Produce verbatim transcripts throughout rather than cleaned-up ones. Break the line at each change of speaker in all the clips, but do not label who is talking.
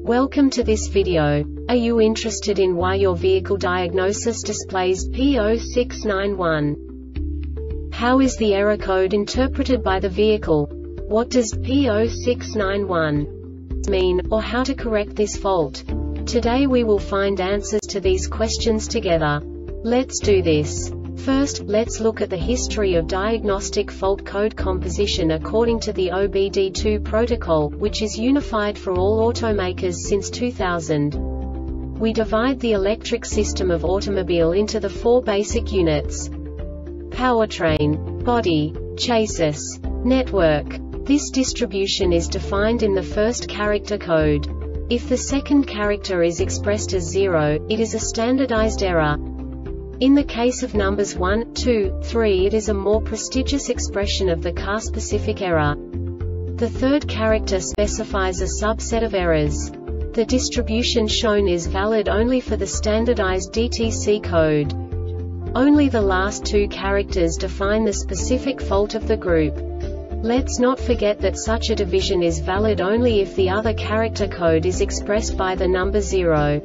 Welcome to this video. Are you interested in why your vehicle diagnosis displays P zero six nine one? How is the error code interpreted by the vehicle? What does P zero six nine one mean, or how to correct this fault? Today we will find answers to these questions together. Let's do this. First, let's look at the history of diagnostic fault code composition according to the O B D two protocol, which is unified for all automakers since two thousand. We divide the electric system of automobile into the four basic units: powertrain, body, chassis, network. This distribution is defined in the first character code. If the second character is expressed as zero, it is a standardized error. In the case of numbers one, two, three, it is a more prestigious expression of the car-specific error. The third character specifies a subset of errors. The distribution shown is valid only for the standardized D T C code. Only the last two characters define the specific fault of the group. Let's not forget that such a division is valid only if the other character code is expressed by the number zero.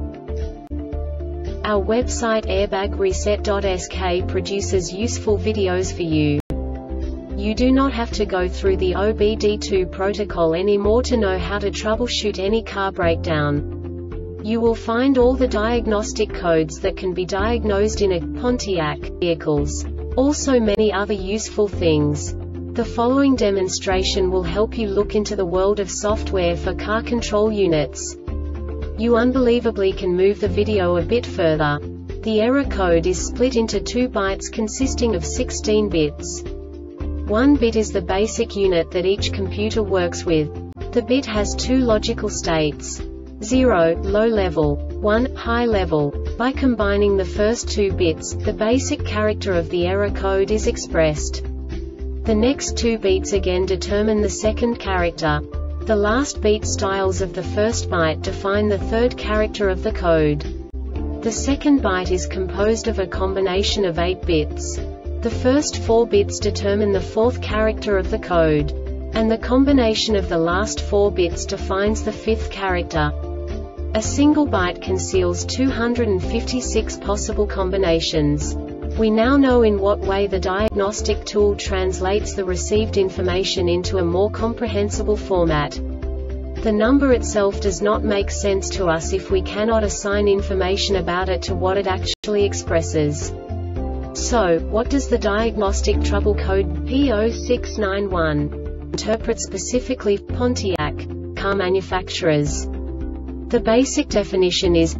Our website airbag reset dot S K produces useful videos for you. You do not have to go through the O B D two protocol anymore to know how to troubleshoot any car breakdown. You will find all the diagnostic codes that can be diagnosed in a Pontiac vehicles. Also many other useful things. The following demonstration will help you look into the world of software for car control units. You unbelievably can move the video a bit further. The error code is split into two bytes consisting of sixteen bits. One bit is the basic unit that each computer works with. The bit has two logical states: zero, low level, one, high level. By combining the first two bits, the basic character of the error code is expressed. The next two bits again determine the second character. The last beat styles of the first byte define the third character of the code. The second byte is composed of a combination of eight bits. The first four bits determine the fourth character of the code. And the combination of the last four bits defines the fifth character. A single byte conceals two hundred fifty-six possible combinations. We now know in what way the diagnostic tool translates the received information into a more comprehensible format. The number itself does not make sense to us if we cannot assign information about it to what it actually expresses. So, what does the diagnostic trouble code P zero six nine one interpret specifically for Pontiac car manufacturers? The basic definition is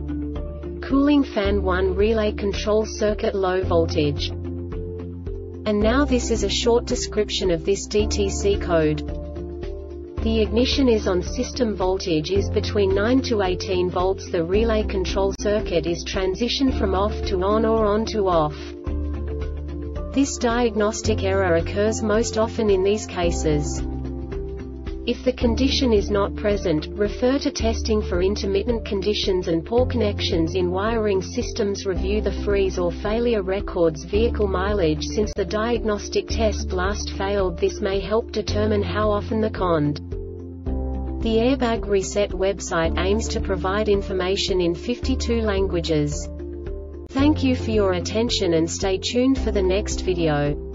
cooling fan one relay control circuit low voltage. And now this is a short description of this D T C code. The ignition is on, system voltage is between nine to eighteen volts. The relay control circuit is transition from off to on or on to off. This diagnostic error occurs most often in these cases. If the condition is not present, refer to testing for intermittent conditions and poor connections in wiring systems. Review the freeze or failure records vehicle mileage since the diagnostic test last failed. This may help determine how often the cond. The Airbag Reset website aims to provide information in fifty-two languages. Thank you for your attention and stay tuned for the next video.